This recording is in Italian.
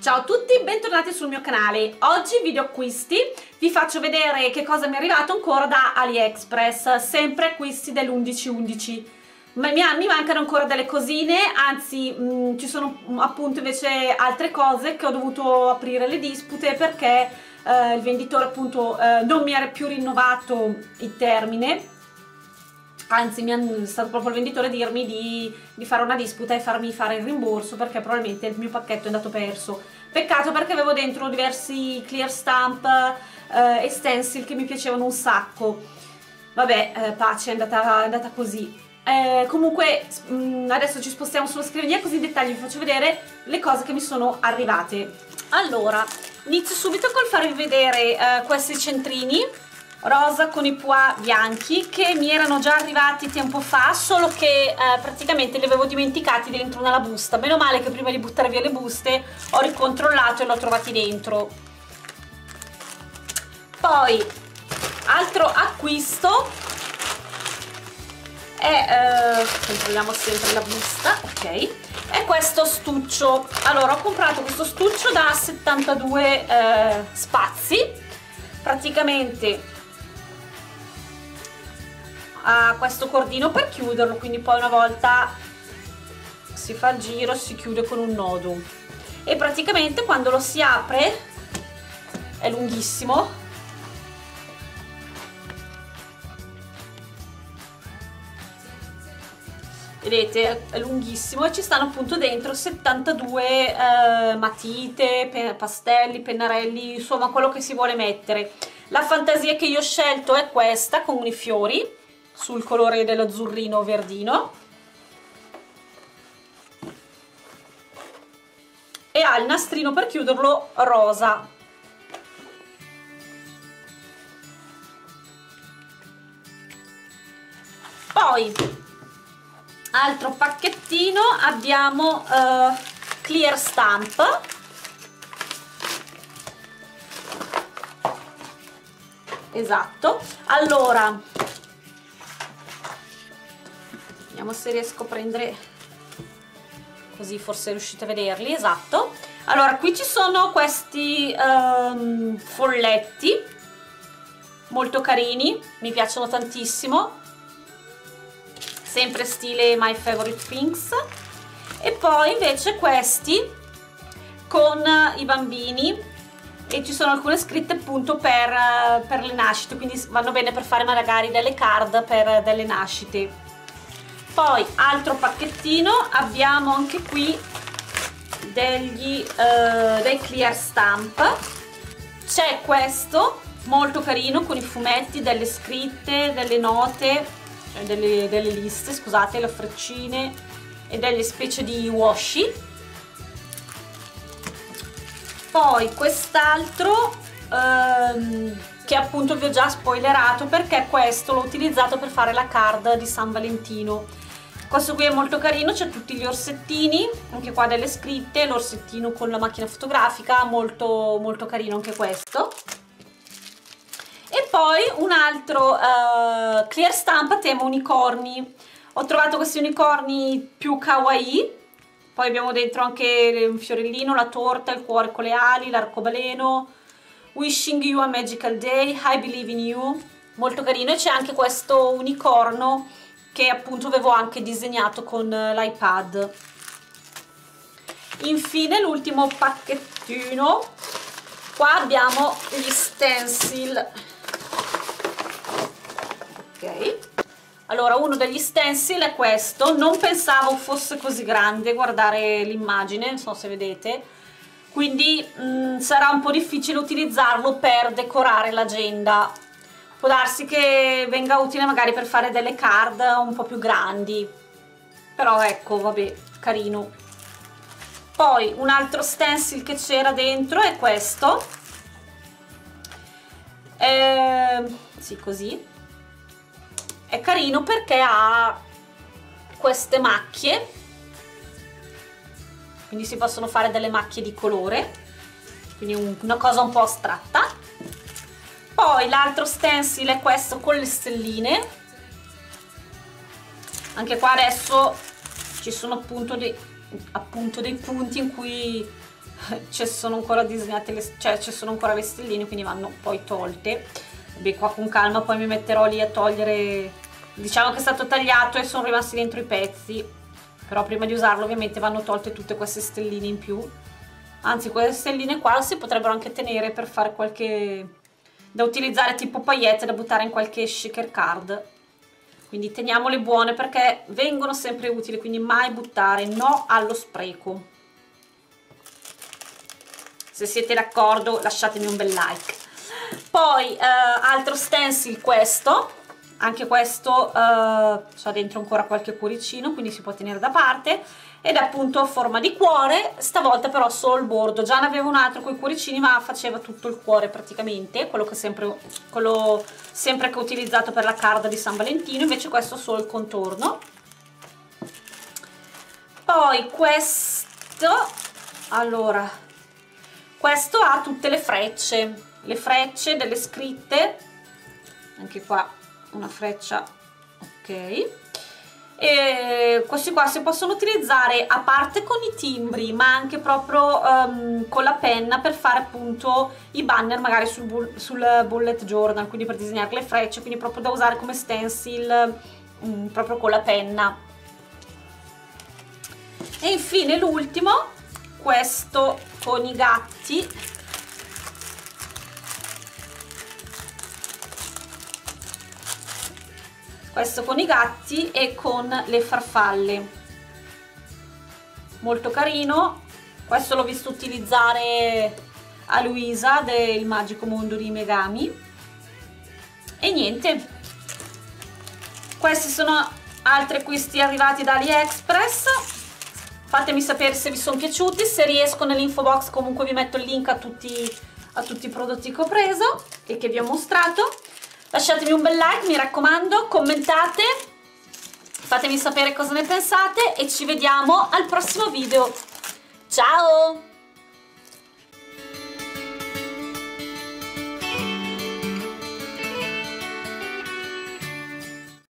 Ciao a tutti, bentornati sul mio canale. Oggi video acquisti, vi faccio vedere che cosa mi è arrivato ancora da AliExpress, sempre acquisti dell'11/11. Ma mi mancano ancora delle cosine, anzi ci sono appunto invece altre cose che ho dovuto aprire le dispute perché il venditore appunto non mi ha più rinnovato il termine. Anzi, è stato proprio il venditore a dirmi di fare una disputa e farmi fare il rimborso perché probabilmente il mio pacchetto è andato perso. Peccato perché avevo dentro diversi clear stamp e stencil che mi piacevano un sacco. Vabbè, pace, è andata così. Comunque adesso ci spostiamo sulla scrivania così in dettaglio vi faccio vedere le cose che mi sono arrivate. Allora, inizio subito col farvi vedere questi centrini rosa con i pois bianchi che mi erano già arrivati tempo fa, solo che praticamente li avevo dimenticati dentro nella busta. Meno male che prima di buttare via le buste ho ricontrollato e l'ho trovati dentro. Poi altro acquisto è controlliamo sempre la busta, ok, è questo stuccio. Allora, ho comprato questo stuccio da 72 spazi, praticamente ha questo cordino per chiuderlo, quindi poi una volta si fa il giro si chiude con un nodo e praticamente quando lo si apre è lunghissimo, vedete, è lunghissimo e ci stanno appunto dentro 72 matite, pastelli, pennarelli, insomma quello che si vuole mettere. La fantasia che io ho scelto è questa con i fiori sul colore dell'azzurrino verdino e ha il nastrino per chiuderlo rosa. Poi altro pacchettino abbiamo clear stamp, esatto. Allora vediamo se riesco a prendere così forse riuscite a vederli, esatto. Allora qui ci sono questi folletti molto carini, mi piacciono tantissimo, sempre stile My Favorite Things. E poi invece questi con i bambini e ci sono alcune scritte appunto per le nascite, quindi vanno bene per fare magari delle card per delle nascite. Poi altro pacchettino, abbiamo anche qui dei clear stamp. C'è questo molto carino con i fumetti, delle scritte, delle note, cioè delle liste, scusate, le freccine e delle specie di washi. Poi quest'altro che appunto vi ho già spoilerato perché questo l'ho utilizzato per fare la card di San Valentino. Questo qui è molto carino, c'è tutti gli orsettini, anche qua delle scritte, l'orsettino con la macchina fotografica, molto molto carino anche questo. E poi un altro clear stamp a tema unicorni. Ho trovato questi unicorni più kawaii, poi abbiamo dentro anche un fiorellino, la torta, il cuore con le ali, l'arcobaleno, Wishing you a magical day, I believe in you, molto carino. E c'è anche questo unicorno che appunto avevo anche disegnato con l'iPad. Infine l'ultimo pacchettino, qua abbiamo gli stencil, ok. Allora, uno degli stencil è questo, non pensavo fosse così grande, guardare l'immagine, non so se vedete, quindi sarà un po' difficile utilizzarlo per decorare l'agenda. Può darsi che venga utile magari per fare delle card un po' più grandi, però ecco, vabbè, carino. Poi un altro stencil che c'era dentro è questo, sì, così, è carino perché ha queste macchie, quindi si possono fare delle macchie di colore, quindi una cosa un po' astratta. Poi l'altro stencil è questo con le stelline, anche qua adesso ci sono appunto dei punti in cui ci sono ancora disegnate cioè ci sono ancora le stelline, quindi vanno poi tolte. Beh, qua con calma poi mi metterò lì a togliere, diciamo che è stato tagliato e sono rimasti dentro i pezzi, però prima di usarlo ovviamente vanno tolte tutte queste stelline in più. Anzi, queste stelline qua si potrebbero anche tenere per fare qualche, da utilizzare tipo paillette da buttare in qualche shaker card, quindi teniamole buone perché vengono sempre utili, quindi mai buttare, no allo spreco. Se siete d'accordo lasciatemi un bel like. Poi altro stencil, questo, anche questo c'ha dentro ancora qualche cuoricino, quindi si può tenere da parte, ed è appunto a forma di cuore, stavolta però solo il bordo. Già ne avevo un altro con i cuoricini ma faceva tutto il cuore praticamente, quello sempre che ho utilizzato per la card di San Valentino, invece questo solo il contorno. Poi questo, allora, questo ha tutte le frecce delle scritte, anche qua una freccia, ok, e questi qua si possono utilizzare a parte con i timbri ma anche proprio con la penna per fare appunto i banner magari sul bullet journal, quindi per disegnare le frecce, quindi proprio da usare come stencil proprio con la penna. E infine l'ultimo, questo con i gatti, e con le farfalle, molto carino. Questo l'ho visto utilizzare a Luisa del Magico Mondo di Megami. E niente, questi sono altri acquisti arrivati da AliExpress. Fatemi sapere se vi sono piaciuti, se riesco nell'info box comunque vi metto il link a tutti i prodotti che ho preso e che vi ho mostrato. Lasciatemi un bel like, mi raccomando, commentate, fatemi sapere cosa ne pensate e ci vediamo al prossimo video. Ciao!